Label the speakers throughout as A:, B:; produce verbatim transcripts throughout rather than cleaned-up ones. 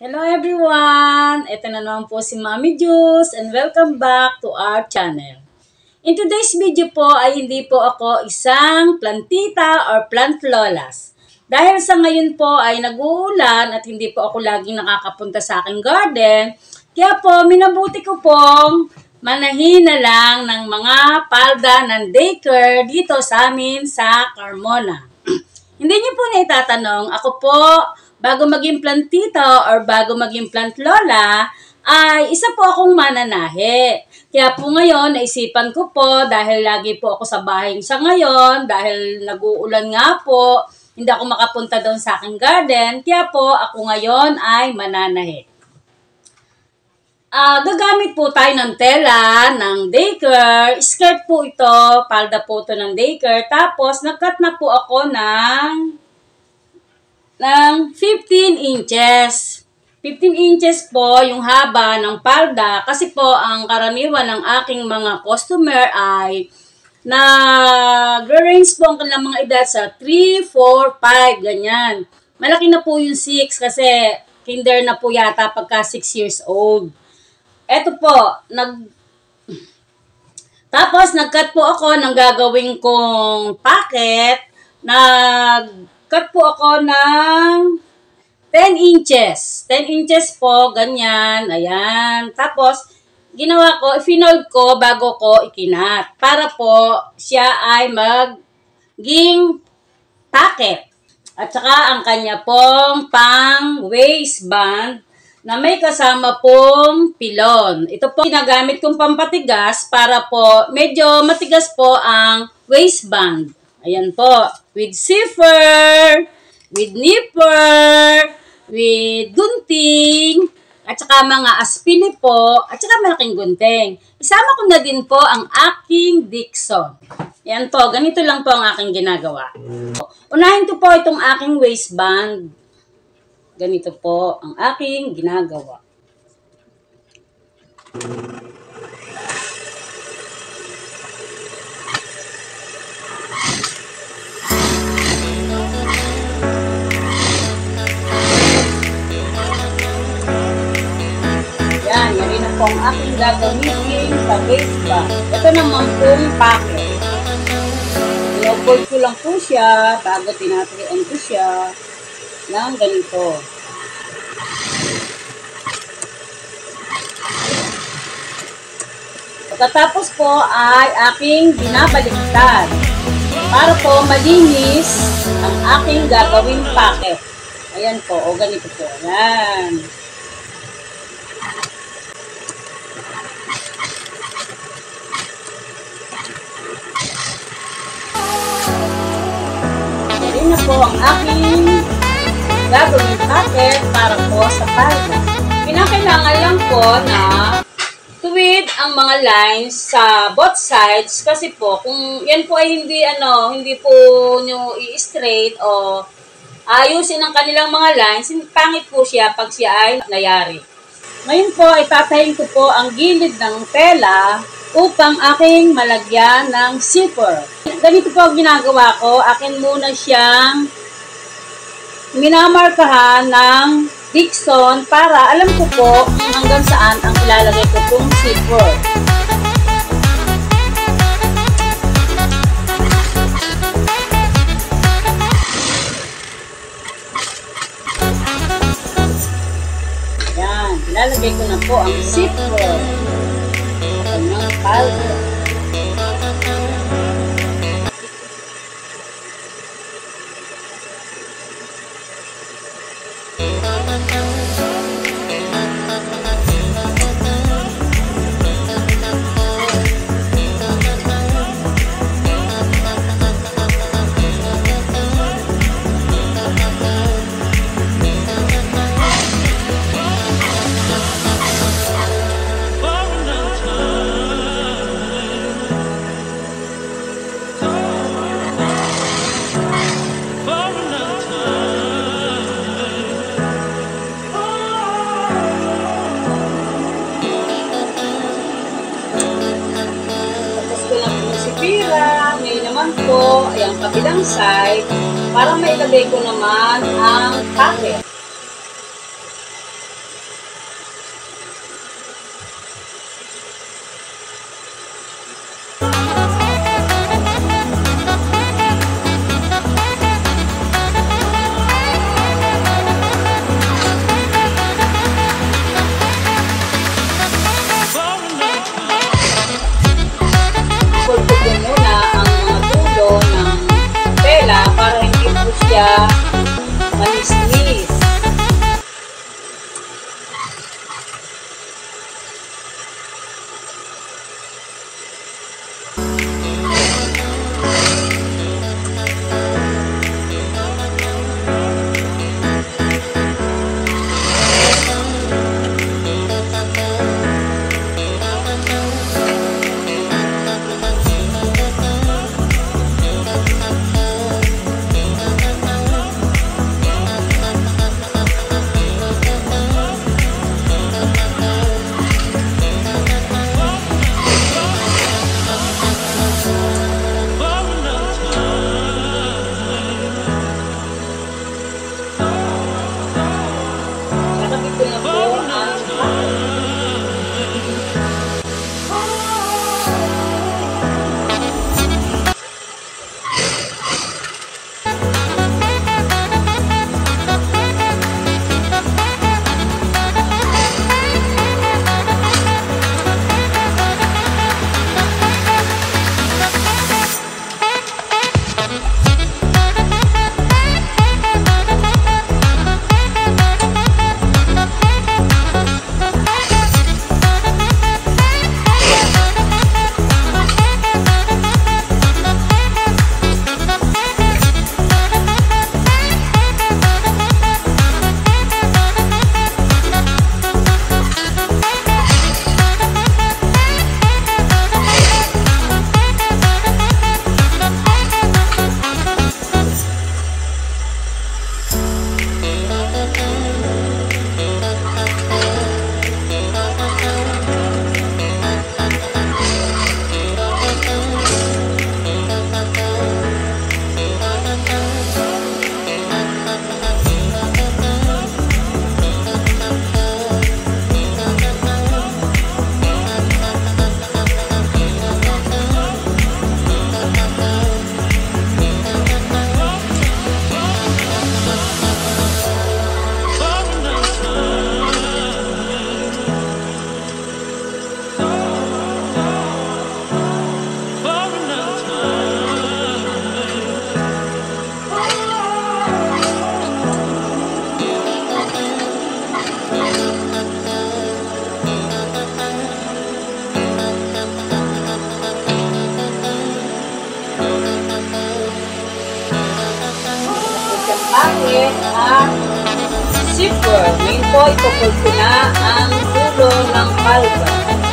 A: Hello everyone! Ito na naman po si Mommy Juice and welcome back to our channel. In today's video po ay hindi po ako isang plantita or plant lolas. Dahil sa ngayon po ay nag-uulan at hindi po ako laging nakakapunta sa aking garden, kaya po minabuti ko pong manahin na lang ng mga palda ng daycare dito sa amin sa Carmona. Hindi niyo po na itatanong, ako po bago maging plantita or bago maging plant lola, ay isa po akong mananahe. Kaya po ngayon, naisipan ko po, dahil lagi po ako sa bahay sa ngayon, dahil nag-uulan nga po, hindi ako makapunta doon sa aking garden, kaya po ako ngayon ay mananahe. Uh, gagamit po tayo ng tela, ng daycare, skirt po ito, palda po ito ng daycare, tapos nag-cut na po ako ng ng fifteen inches. fifteen inches po yung haba ng palda kasi po ang karaniwan ng aking mga customer ay nag-range po ang kanilang mga edad sa three, four, five, ganyan. Malaki na po yung six kasi kinder na po yata pagka six years old. Eto po, nag tapos nag-cut po ako ng gagawin kong packet. Nag cut po ako ng ten inches. ten inches po, ganyan. Ayan. Tapos, ginawa ko, finold ko bago ko ikinat. Para po, siya ay maging packet. At saka, ang kanya pong pang waistband na may kasama pong pilon. Ito po, ginagamit kong pampatigas para po, medyo matigas po ang waistband. Ayan po. With zipper, with nipper, with gunting, at saka mga aspili po, at saka malaking gunting. Isama ko na din po ang aking Dixon. Ayan po. Ganito lang po ang aking ginagawa. Unahin ko po itong aking waistband. Ganito po ang aking ginagawa. Po ang aking gagamitin sa waistband. Ito naman pong packet. I-avoid ko lang po siya bago tinatrian ko siya ng ganito. Pagkatapos po ay aking binabaliktad para po malinis ang aking gagawing packet. Ayan po, o ganito po. Ayan. Na po ang aking gagawin packet para po sa palda. Pinakailangan lang po na tuwid ang mga lines sa both sides kasi po kung yan po ay hindi ano, hindi po nyo i-straight o ayusin ang kanilang mga lines, pangit po siya pag siya ay nayari. Ngayon po ay tatayin ko po ang gilid ng tela upang aking malagyan ng zipper. Ganito po ang ginagawa ko. Akin muna siyang minamarkahan ng Dixon para alam ko po hanggang saan ang ilalagay ko pong zipper. Ayan, ilalagay ko na po ang zipper. Ang palda. Ngayon naman po ay ang kabilang side para mailagay ko naman ang packet. zipper. Ngayon po, ipupul ko na ang dulo ng palda.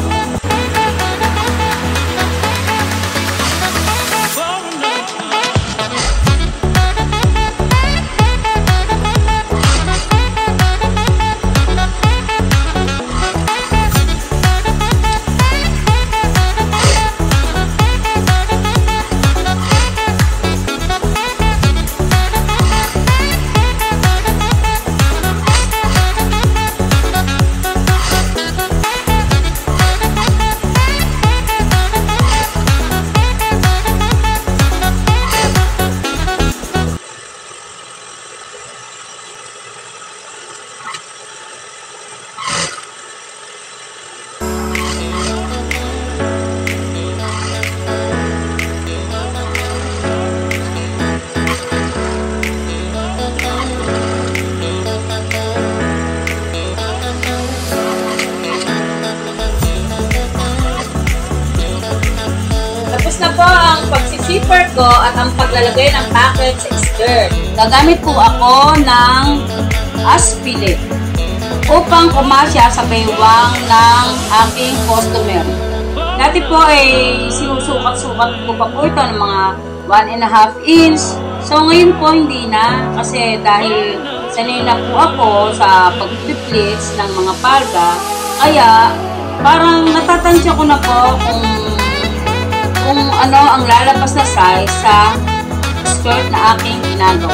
A: Tapos na po ang pagsisipper ko at ang paglalagay ng packet sa skirt. Gagamit po ako ng aspile upang kumasya sa baywang ng aking customer. Dati po ay sinusukat-sukat ko pa po ito ng mga one and a half inch. So ngayon po hindi na kasi dahil sanay na po ako sa pag-pleats ng mga palda. Kaya parang natatansya ko na po kung kung ano ang lalabas na size sa skirt na aking ginagawa.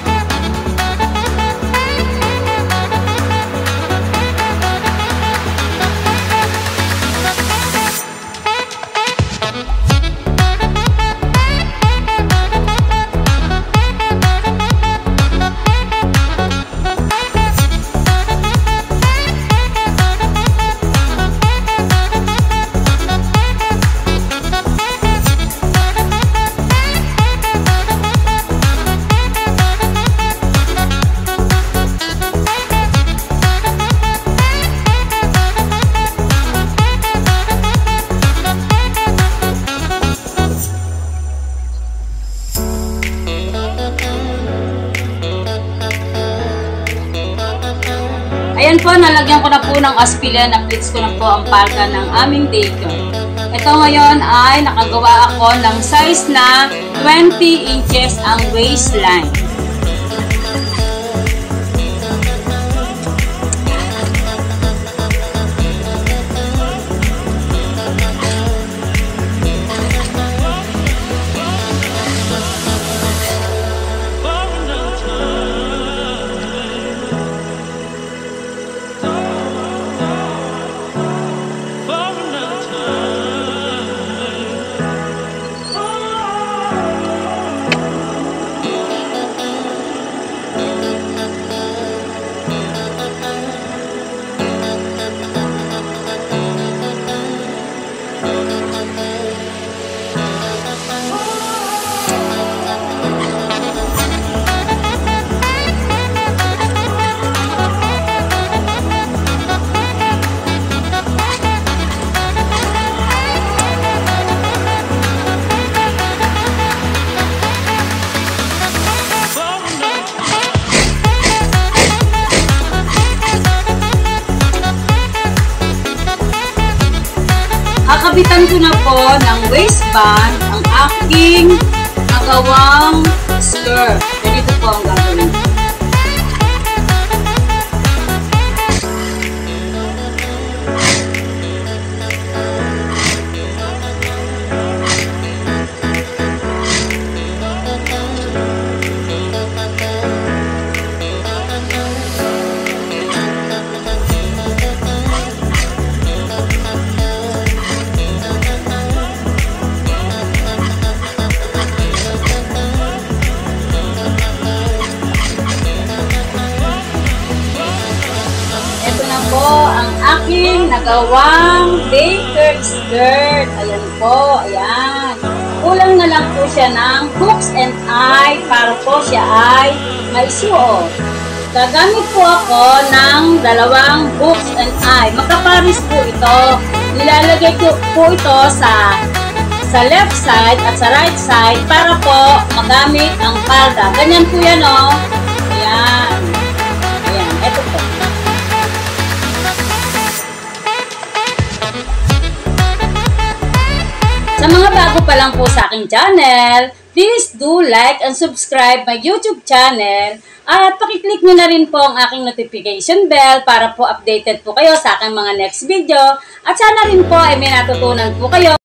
A: Ayan po, nalagyan ko na po ng aspile, na-pleats ko na po ang palda ng aming daycare. Ito ngayon ay nakagawa ako ng size na twenty inches ang waistline. Kakabitan ko na po ng waistband ang aking nagawang skirt. Ganito po ang gagawin. Aking nagawang daycare skirt. Ayan po, ayan. Kulang na lang po siya ng hooks and eye para po siya ay maisuot. Gagamit po ako ng dalawang hooks and eye. Magkaparis po ito. Nilalagay ko po ito sa sa left side at sa right side para po magamit ang palda. Ganyan po yan, o. Oh. Ayan. Ayan, ito po. bago pa lang po sa aking channel, please do like and subscribe my YouTube channel at pakiclick nyo na rin po ang aking notification bell para po updated po kayo sa aking mga next video at sana rin po ay may natutunan po kayo.